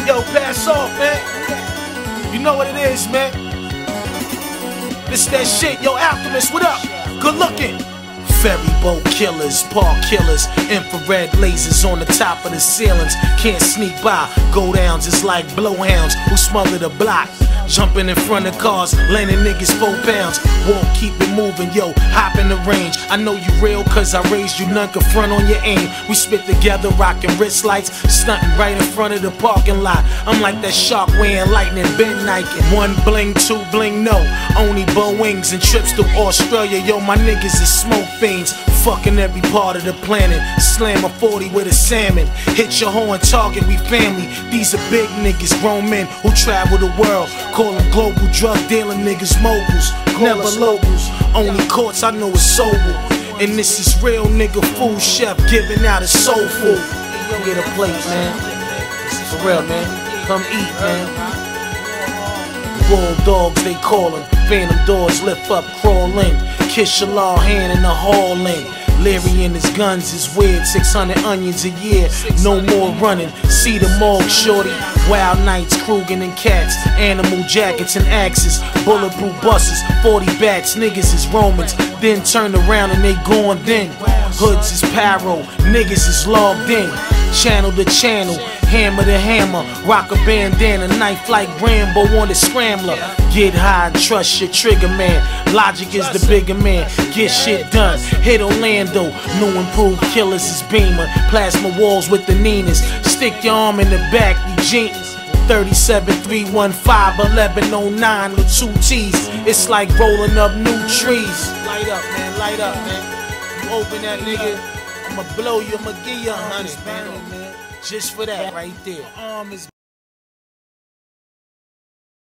Yo, pass off, man. You know what it is, man. This that shit. Yo, Alchemist, what up? Good looking. Ferry Boat killers, park killers, infrared lasers on the top of the ceilings. Can't sneak by, go downs is like blowhounds who smother the block. Jumping in front of cars, landing niggas 4 pounds. Won't keep it moving, yo, hop in the range. I know you real cause I raised you, none can front on your aim. We spit together, rocking wrist lights, stunting right in front of the parking lot. I'm like that shark wearing lightning, Ben Nike. 1 bling, 2 bling, no, only Boeings and trips to Australia. Yo, my niggas is smoke fiends, fucking every part of the planet. Slam a 40 with a salmon, hit your horn, target, we family. These are big niggas, grown men who travel the world. Call them global drug dealing niggas moguls, never locals. Only courts I know is sober. And this is real nigga food chef giving out his soul food. Get a plate, man. For real, man. Come eat, man. Bulldogs they callin', phantom doors lift up, crawl in. Kiss your law hand in the hall in. Larry and his guns is weird, 600 onions a year, no more running. See the morgue, shorty. Wild nights, Krugen and cats, animal jackets and axes, bulletproof buses, 40 bats, niggas is Romans. Then turn around and they gone then. Hoods is paro, niggas is logged in. Channel to channel, hammer to hammer, rock a bandana, knife like Rambo on the scrambler. Get high and trust your trigger man. Logic is the bigger man. Get shit done. Hit Orlando. New improved Killaz is beamer. Plasma walls with the Ninas. Stick your arm in the back, you genius. 37-315-1109 with 2 T's. It's like rolling up new trees. Light up, man. Light up, man. You open that nigga, I'ma blow you. I'ma give you 100, man. Just for that right there.